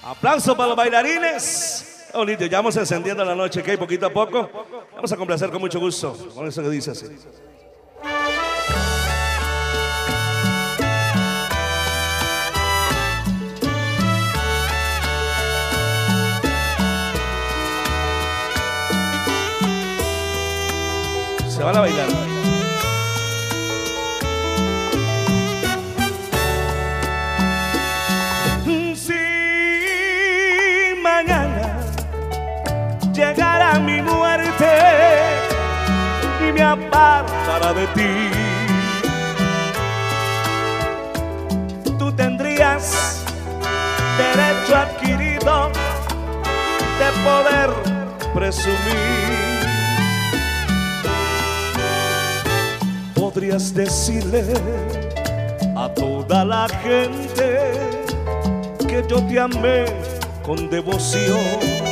Aplauso para los bailarines. Bonito, ya vamos encendiendo la noche, ¿ok? Poquito a poco. Vamos a complacer con mucho gusto. Con eso que dice así. Se van a bailar. Llegará mi muerte y me apartará de ti. Tú tendrías derecho adquirido de poder presumir. Podrías decirle a toda la gente que yo te amé con devoción.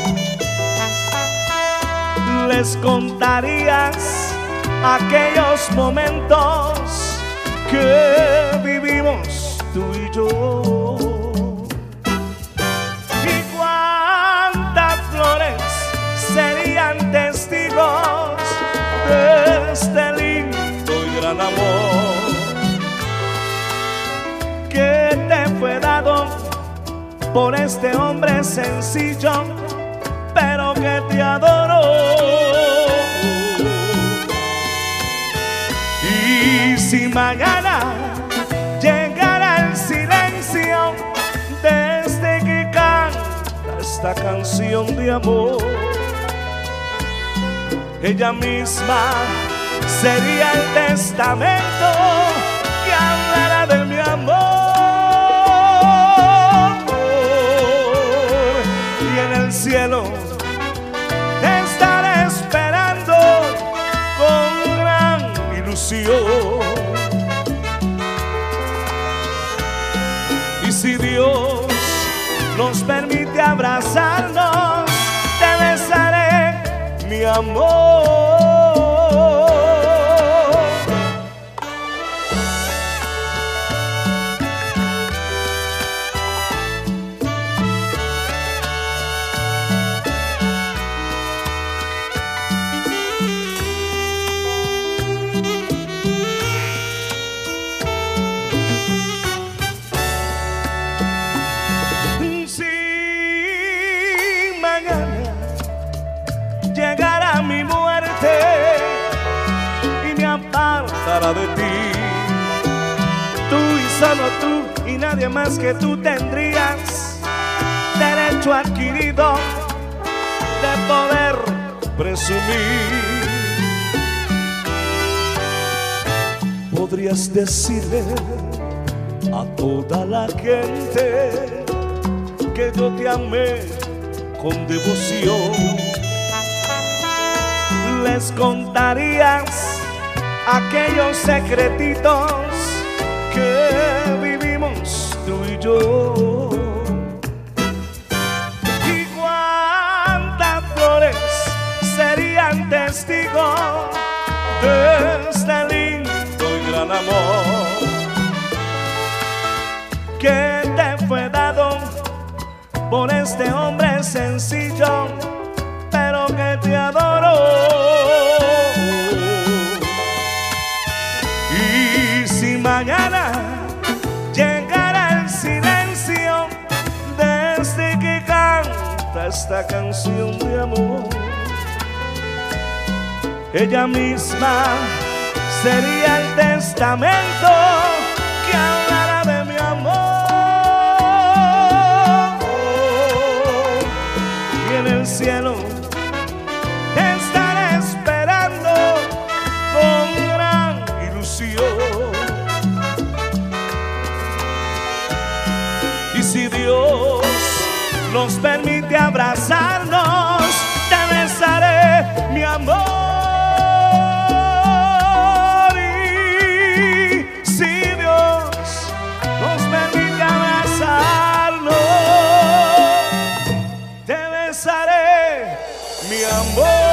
Les contarías aquellos momentos que vivimos tú y yo. Y cuántas flores serían testigos de este lindo y gran amor que te fue dado por este hombre sencillo, pero que te adoró. Y si mañana llegara el silencio desde que canta esta canción de amor, ella misma sería el testamento que hablará de mi amor. Y en el cielo te estaré esperando con gran ilusión. Y si Dios nos permite abrazarnos, te besaré, mi amor. Llegará mi muerte y me apartará de ti. Tú y solo tú y nadie más que tú tendrías derecho adquirido de poder presumir. Podrías decirle a toda la gente que yo te amé con devoción. Les contarías aquellos secretitos que vivimos tú y yo. Y cuántas flores serían testigos de este lindo y gran amor que te fue dado por este hombre sencillo, pero que te adoró. Y si mañana llegara el silencio desde que canta esta canción de amor, ella misma sería el testamento que hablará de mi amor. Y en el cielo te estaré esperando con gran ilusión. Y si Dios nos permite abrazarnos, te besaré, mi amor. Y si Dios nos permite abrazarnos, te besaré, mi amor.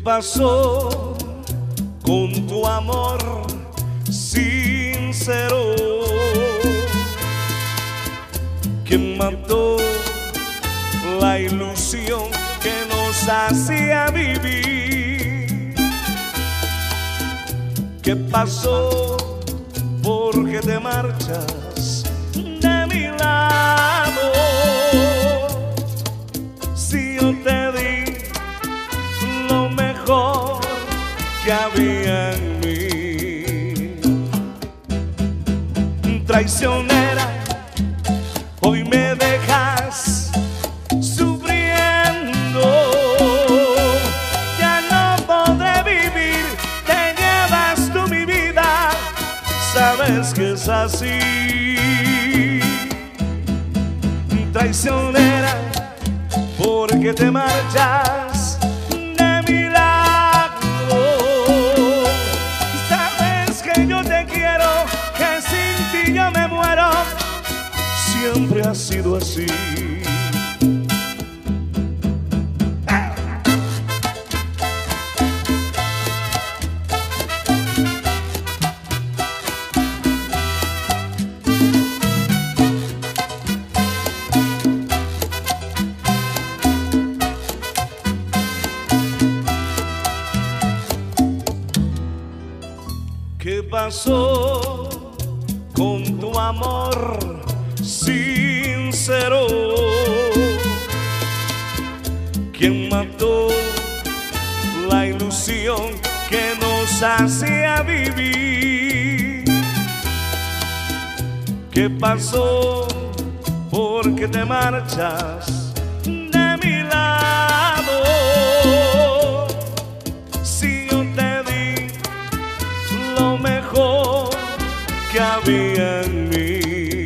pasó con tu amor sincero? ¿Quién mató la ilusión que nos hacía vivir? ¿Qué pasó? ¿Por qué te marchas de mi lado? Si yo te di lo mejor que había en mí. Traicionera, hoy me dejas sufriendo. Ya no podré vivir, te llevas tú mi vida. Sabes que es así. Traicionera, porque te marchas de mi lado. Sabes que yo te quiero, que sin ti yo me muero. Siempre ha sido así. ¿Qué pasó con tu amor sincero? ¿Quién mató la ilusión que nos hacía vivir? ¿Qué pasó? ¿Por qué te marchas de mi lado? Si yo te di lo mejor que había en mí.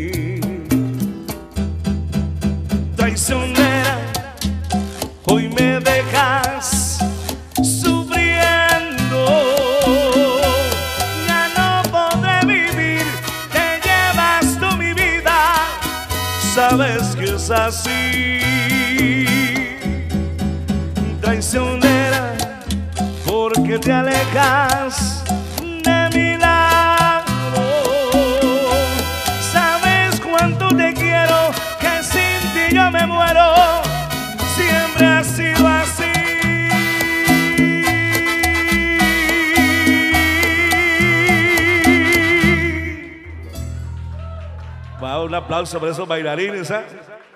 Traicionera, hoy me dejas sufriendo. Ya no podré vivir, te llevas tú mi vida. Sabes que es así. Traicionera, porque te alejas de mi lado. Sabes cuánto te quiero, que sin ti yo me muero. Siempre ha sido así. Wow, un aplauso para esos bailarines, ¿eh?